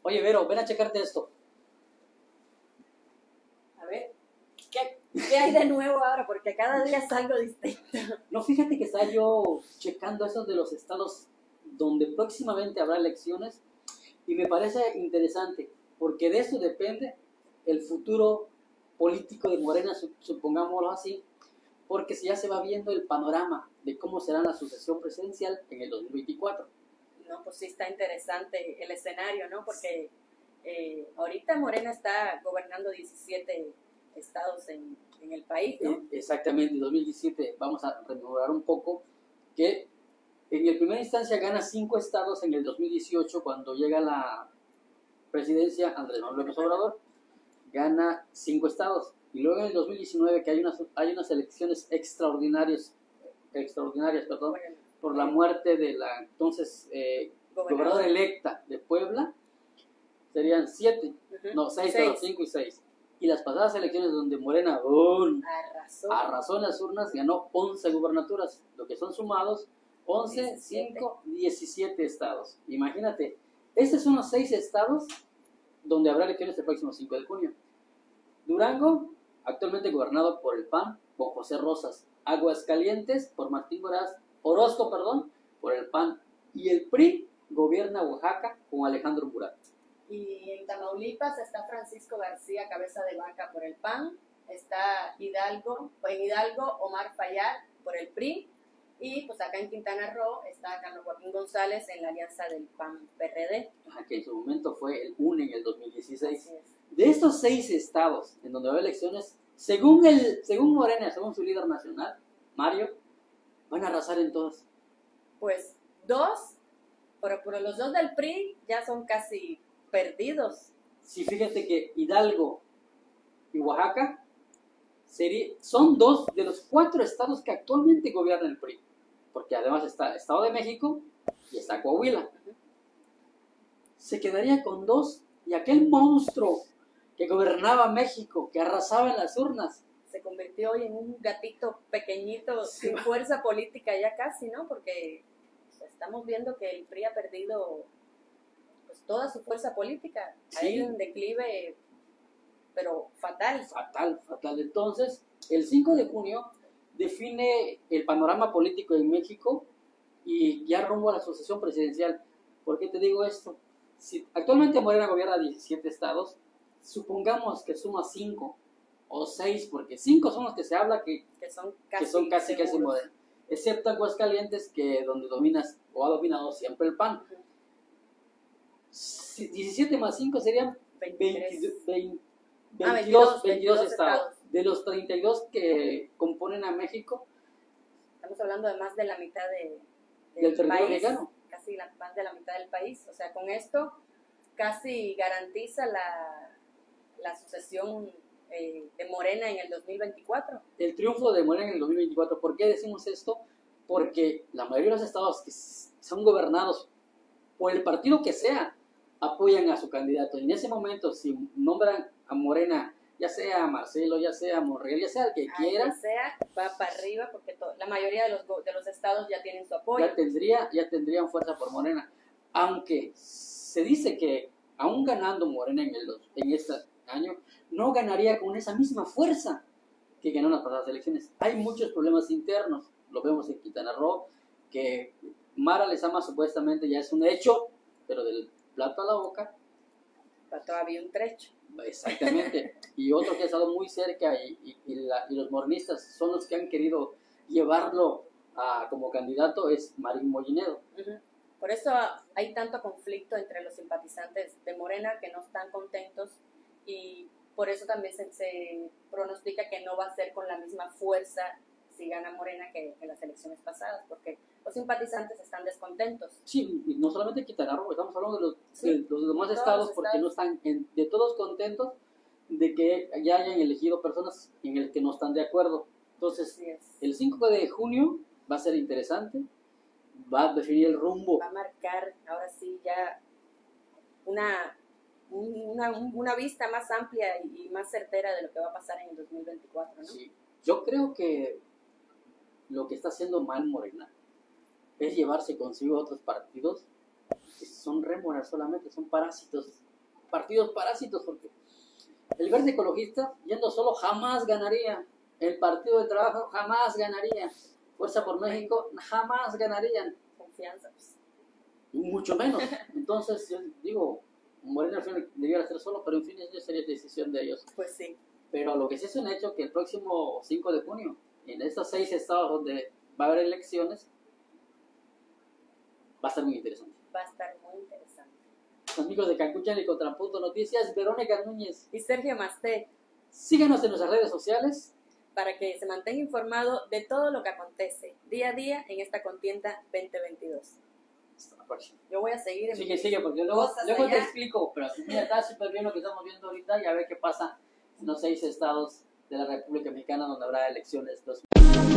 Oye, Vero, ven a checarte esto. A ver, ¿qué hay de nuevo ahora? Porque cada día es algo distinto. No, fíjate que estaba yo checando esos de los estados donde próximamente habrá elecciones y me parece interesante, porque de eso depende el futuro político de Morena, supongámoslo así, porque ya se va viendo el panorama de cómo será la sucesión presidencial en el 2024. No, pues sí está interesante el escenario, ¿no? Porque ahorita Morena está gobernando 17 estados en el país, ¿no? Exactamente, en 2017 vamos a rememorar un poco que en primera instancia gana 5 estados en el 2018 cuando llega la presidencia Andrés Manuel López Obrador, gana 5 estados. Y luego en el 2019 que hay unas elecciones extraordinarias, perdón, por la muerte de la entonces gobernadora electa de Puebla, serían 7, no, 6, 5 y 6. Y las pasadas elecciones donde Morena arrasó en las urnas, ganó 11 gubernaturas, lo que son sumados 11, 17. 5, 17 estados. Imagínate, estos son los 6 estados donde habrá elecciones el próximo 5 de junio. Durango, actualmente gobernado por el PAN, por José Rosas. Aguascalientes, por Martín Orozco, por el PAN. Y el PRI gobierna Oaxaca con Alejandro Murat. Y en Tamaulipas está Francisco García Cabeza de Vaca por el PAN, está en Hidalgo Omar Fayad por el PRI, y pues acá en Quintana Roo está Carlos Joaquín González en la alianza del PAN-PRD. Que en su momento fue el UNE en el 2016. De estos 6 estados en donde va a haber elecciones, según Morena, según su líder nacional, Mario, van a arrasar en todos. Pues 2, pero los 2 del PRI ya son casi perdidos. Sí, fíjate que Hidalgo y Oaxaca son 2 de los 4 estados que actualmente gobierna el PRI, porque además está Estado de México y está Coahuila. Se quedaría con 2 y aquel monstruo que gobernaba México, que arrasaba en las urnas, se convirtió hoy en un gatito pequeñito sin fuerza política ya casi, ¿no? Porque estamos viendo que el PRI ha perdido pues toda su fuerza política. Sí. Hay un declive, pero fatal. Fatal. Entonces, el 5 de junio define el panorama político en México y ya rumbo a la sucesión presidencial. ¿Por qué te digo esto? Si actualmente Morena gobierna 17 estados, supongamos que suma 5 o 6, porque 5 son los que se habla que son casi Morena, excepto Aguascalientes, que donde dominas o ha dominado siempre el PAN. 17 más 5 serían 22 estados. De los 32 que componen a México, estamos hablando de más de la mitad del territorio mexicano. Casi más de la mitad del país. O sea, con esto casi garantiza la sucesión de Morena en el 2024. El triunfo de Morena en el 2024. ¿Por qué decimos esto? Porque la mayoría de los estados que son gobernados por el partido que sea, apoyan a su candidato. Y en ese momento, si nombran a Morena, ya sea a Marcelo, ya sea a Monreal, ya sea el que quiera, ya sea, va para arriba, porque la mayoría de los estados ya tienen su apoyo. Ya tendrían fuerza por Morena. Aunque se dice que aún ganando Morena en este año, no ganaría con esa misma fuerza que ganó en las pasadas elecciones. Hay muchos problemas internos. Lo vemos en Quintana Roo, que Mara Lezama supuestamente ya es un hecho, pero del plato a la boca pero todavía un trecho. Exactamente. Y otro que ha estado muy cerca y los morenistas son los que han querido llevarlo como candidato es Marín Mollinedo. Por eso hay tanto conflicto entre los simpatizantes de Morena que no están contentos, y por eso también se pronostica que no va a ser con la misma fuerza si gana Morena que en las elecciones pasadas, porque los simpatizantes están descontentos. Sí, y no solamente Quintana Roo, estamos hablando de los demás estados, porque no están de todos contentos de que ya hayan elegido personas en el que no están de acuerdo. Entonces, el 5 de junio va a ser interesante, va a definir el rumbo. Va a marcar, ahora sí, ya una vista más amplia y más certera de lo que va a pasar en el 2024, ¿no? Sí, yo creo que lo que está haciendo mal Morena es llevarse consigo a otros partidos que son rémoras solamente, son parásitos partidos parásitos, porque el Verde Ecologista, yendo solo, jamás ganaría. El Partido del Trabajo jamás ganaría. Fuerza por México jamás ganarían. Confianza, pues. Mucho menos. Entonces, yo digo, Morena al final debiera ser solo, pero en fin, eso sería decisión de ellos. Pues sí. Pero lo que sí es un hecho que el próximo 5 de junio, en estos 6 estados donde va a haber elecciones, va a estar muy interesante. Va a estar muy interesante. Amigos de Cancún y Contrapunto Noticias, Verónica Núñez. Y Sergio Masté, Síganos en nuestras redes sociales. para que se mantenga informado de todo lo que acontece día a día en esta contienda 2022. Hasta la próxima. Yo voy a seguir en Sigue, porque luego cosas te allá. explico, pero mira, está súper bien lo que estamos viendo ahorita y a ver qué pasa en los 6 estados de la República Mexicana donde habrá elecciones.